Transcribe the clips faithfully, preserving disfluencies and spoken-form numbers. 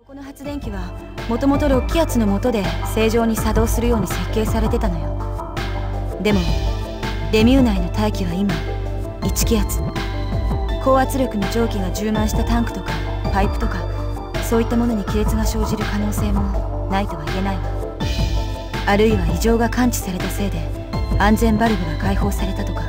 この発電機はもともとろく気圧の下で正常に作動するように設計されてたのよ。でもレミュー内の大気は今いち気圧。高圧力の蒸気が充満したタンクとかパイプとか、そういったものに亀裂が生じる可能性もないとは言えないわ。あるいは異常が感知されたせいで安全バルブが開放されたとか。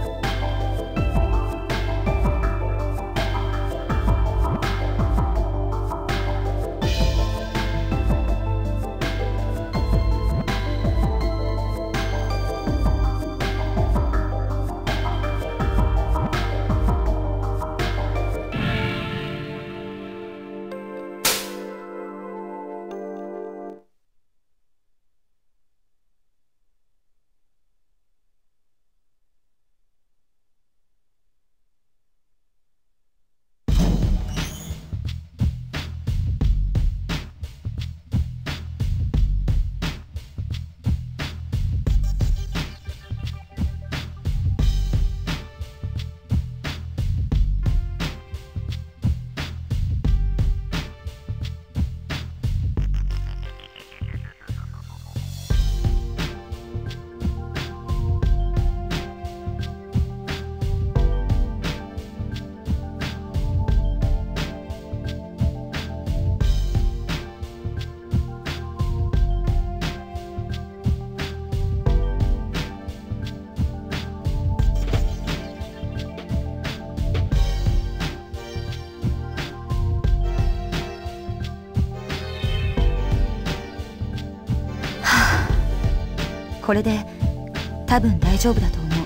これで多分大丈夫だと思う。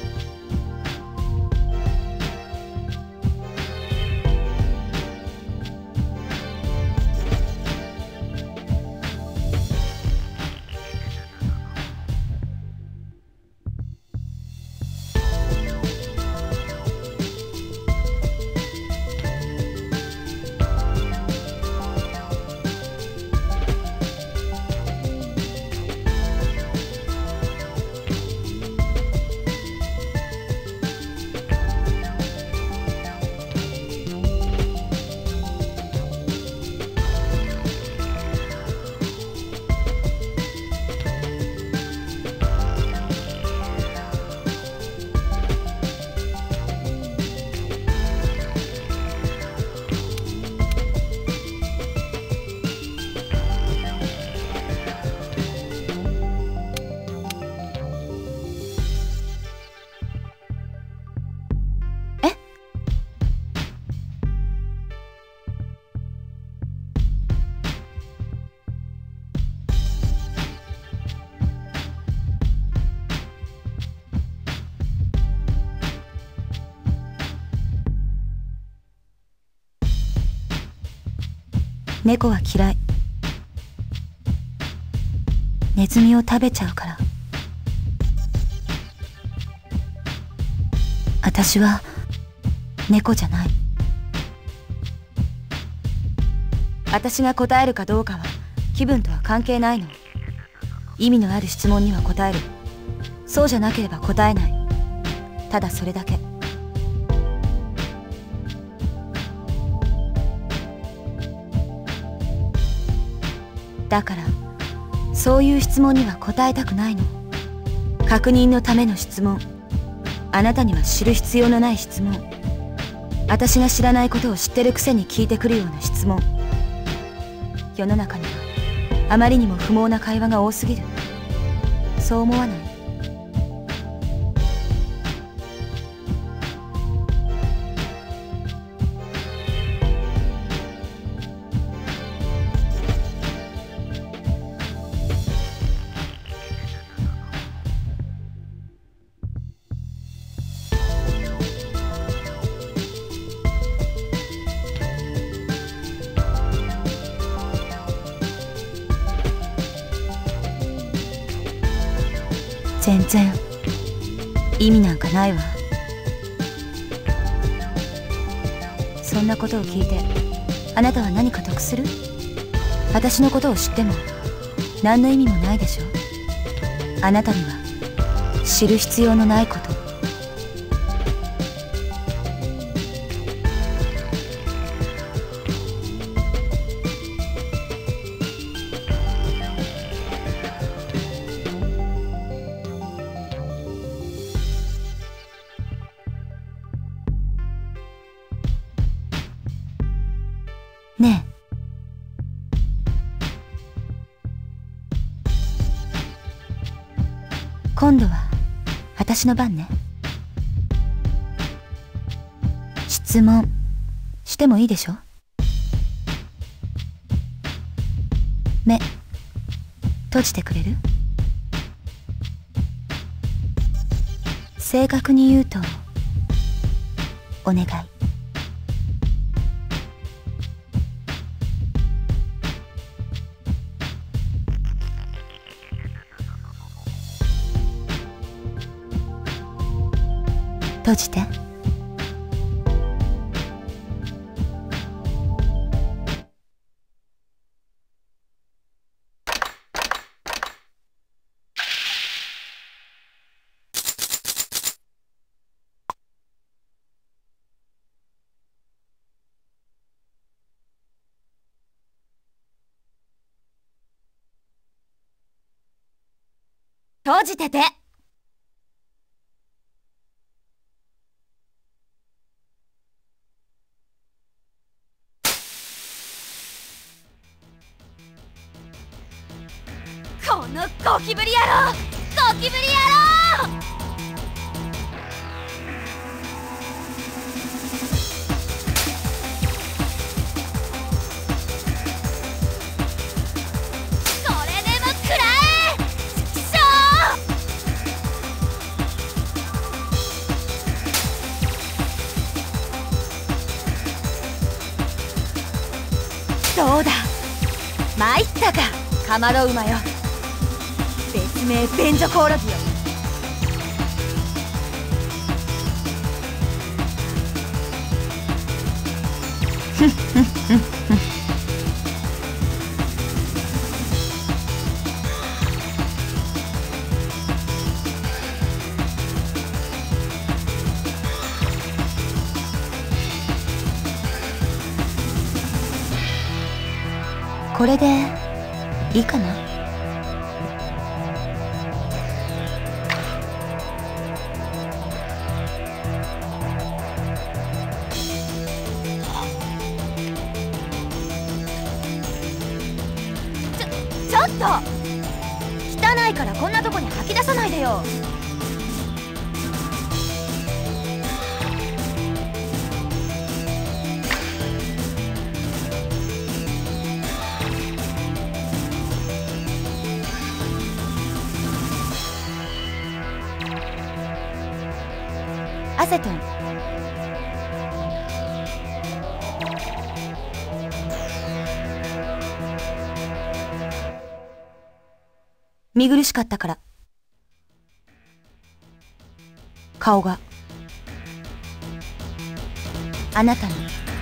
猫は嫌い。ネズミを食べちゃうから。私は猫じゃない。私が答えるかどうかは気分とは関係ないの。意味のある質問には答える。そうじゃなければ答えない。ただそれだけ。だからそういう質問には答えたくないの。確認のための質問。あなたには知る必要のない質問。私が知らないことを知ってるくせに聞いてくるような質問。世の中にはあまりにも不毛な会話が多すぎる。そう思わない？全然意味なんかないわ。そんなことを聞いてあなたは何か得する？私のことを知っても何の意味もないでしょ。あなたには知る必要のないこと。 今度は私の番ね。質問してもいいでしょ？目閉じてくれる？正確に言うとお願い。閉じて。閉じてて。このゴキブリ野郎！ゴキブリ野郎！どうだ、参ったか、カマロ馬よ。別名便所コオロギよ。ふんふんふんふん。これでいいかな？ちょ、ちょっと！汚いからこんなとこに吐き出さないでよ。アセトン、見苦しかったから。顔があなたの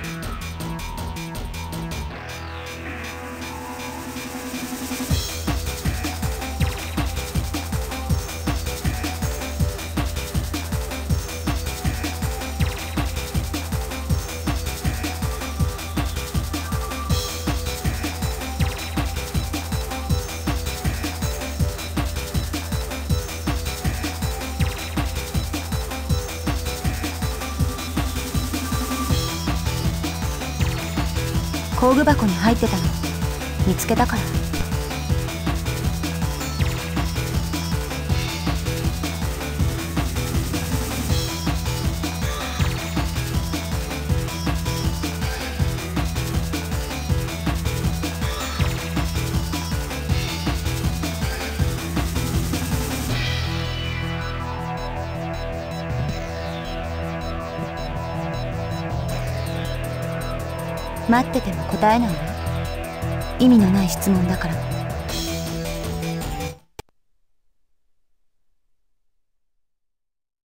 工具箱に入ってたの見つけたから。待ってても答えないわ。意味のない質問だから。